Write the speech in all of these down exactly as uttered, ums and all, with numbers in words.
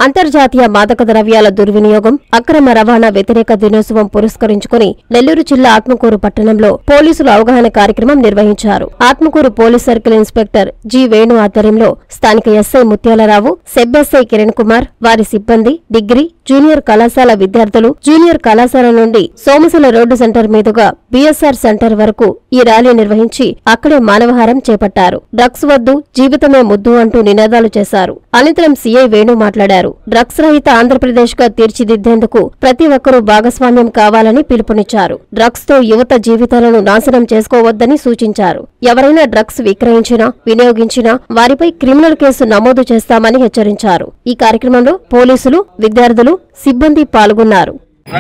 అంతర్జాతీయ మాదక ద్రవ్యాల దుర్వినియోగం, అక్రమ రవాణా వ్యతిరేక దినోత్సవం పురస్కరించుకుని నెల్లూరు జిల్లా ఆత్మకూరు పట్టణంలో పోలీసులు అవగాహన కార్యక్రమం నిర్వహించారు. Atmakur police circle inspector G Venu ఆధ్వర్యంలో స్థానిక SI Mutyalarao, SEB SI Kiran Kumar, వారి సిబ్బంది, డిగ్రీ, జూనియర్ కళాశాల విద్యార్థులు, జూనియర్ కళాశాల నుండి సోమశిల రోడ్డు సెంటర్ మీదుగా బిఎస్ఆర్ సెంటర్ వరకు ఈ ర్యాలీ నిర్వహించి అక్కడే మానవహారం చేపట్టారు. డ్రగ్స్ వద్దు, జీవితమే ముద్దు అంటూ నినాదాలు చేశారు. అనంతరం సీఐ వేణు మాట్లాడారు. డ్రగ్స్ రహిత ఆంధ్రప్రదేశ్ గా తీర్చిదిద్దేందుకు ప్రతి ఒక్కరూ భాగస్వామ్యం కావాలని పిలుపునిచ్చారు. డ్రగ్స్ తో యువత జీవితాలను నాశనం చేసుకోవద్దని సూచించారు. ఎవరైనా డ్రగ్స్ విక్రయించినా, వినియోగించినా వారిపై క్రిమినల్ కేసు నమోదు చేస్తామని హెచ్చరించారు. ఈ కార్యక్రమంలో పోలీసులు, విద్యార్థులు, సిబ్బంది పాల్గొన్నారు.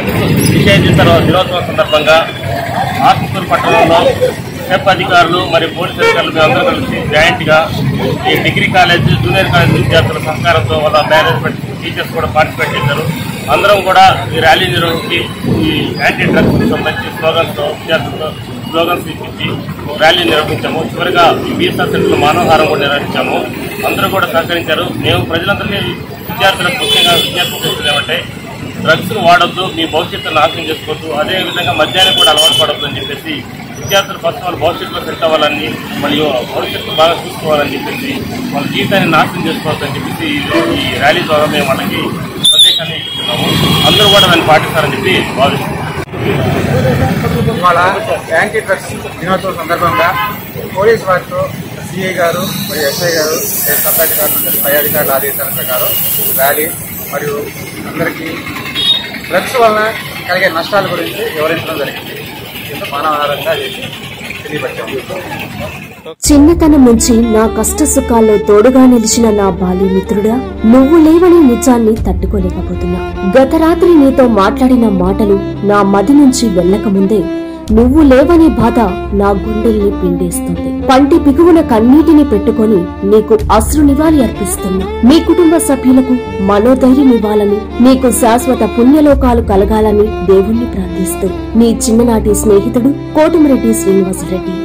ఆత్మకూరు పట్టణంలో సెబ్ అధికారులు మరియు పోలీసు అధికారులు అందరూ కలిసి జాయింట్ గా ఈ డిగ్రీ కాలేజ్, జూనియర్ కాలేజ్ విద్యార్థుల సహకారంతో వాళ్ళ మేనేజ్మెంట్ టీచర్స్ కూడా పార్టిసిపేట్ చేశారు. అందరం కూడా ఈ ర్యాలీ నిర్వహించి ఈ యాంటీ డ్రగ్స్ కి సంబంధించి స్లోగన్స్ తో విద్యార్థులతో స్లోగన్స్ ఇచ్చి ర్యాలీ నిర్వహించాము. చివరిగా ఈ బిఎస్ఆర్ సెంటర్ మానవహారం కూడా నిర్వహించాము. అందరూ కూడా సహకరించారు. మేము ప్రజలందరికీ, విద్యార్థులకు ముఖ్యంగా విజ్ఞప్తి చేస్తుంది ఏమంటే, డ్రగ్స్ వాడొద్దు, మీ భవిష్యత్తును నాశనం చేసుకోవద్దు, అదేవిధంగా మద్యాన్ని కూడా అలవాటు పడద్దు అని చెప్పేసి విద్యార్థులు ఫస్ట్ వాళ్ళ భవిష్యత్తులో సెట్ అవ్వాలని మరియు భవిష్యత్తు బాగా చూసుకోవాలని చెప్పేసి వాళ్ళ జీవితాన్ని నాశనం చేసుకోవద్దని చెప్పేసి ఈ ర్యాలీ ద్వారా మేము వాళ్ళకి సందేశాన్ని ఇస్తున్నాము. అందరూ కూడా దాన్ని పాటిస్తారని చెప్పి భావిస్తున్నాం. ఇవాళ యాంటీ డ్రగ్స్ దినోత్సవం సందర్భంగా పోలీసు వారితో సిఐ గారు మరియు ఎస్ఐ గారు, సబ్ అధికారులు, పై అధికారుల ఆదేశాల ప్రకారం ర్యాలీ మరియు అందరికీ డ్రగ్స్ వలన కలిగే నష్టాల గురించి వివరించడం జరిగింది. మానవహారంగా తెలియపరిచాము. చిన్నతనం నుంచి నా కష్ట సుఖాల్లో తోడుగా నిలిచిన నా బాల్య మిత్రుడా, నువ్వు లేవనే నిజాన్ని తట్టుకోలేకపోతున్నా. గత రాత్రి నీతో మాట్లాడిన మాటలు నా మది నుంచి వెళ్లకముందే నువ్వు లేవనే బాధ నా గుండెల్ని పిండేస్తుంది. పంటి పిగువున కన్నీటిని పెట్టుకుని నీకు అశ్రు నివాళి అర్పిస్తున్నా. మీ కుటుంబ సభ్యులకు మనోధైర్యం ఇవ్వాలని, నీకు శాశ్వత పుణ్యలోకాలు కలగాలని దేవుణ్ణి ప్రార్థిస్తూ నీ చిన్ననాటి స్నేహితుడు కోటమిరెడ్డి శ్రీనివాసరెడ్డి.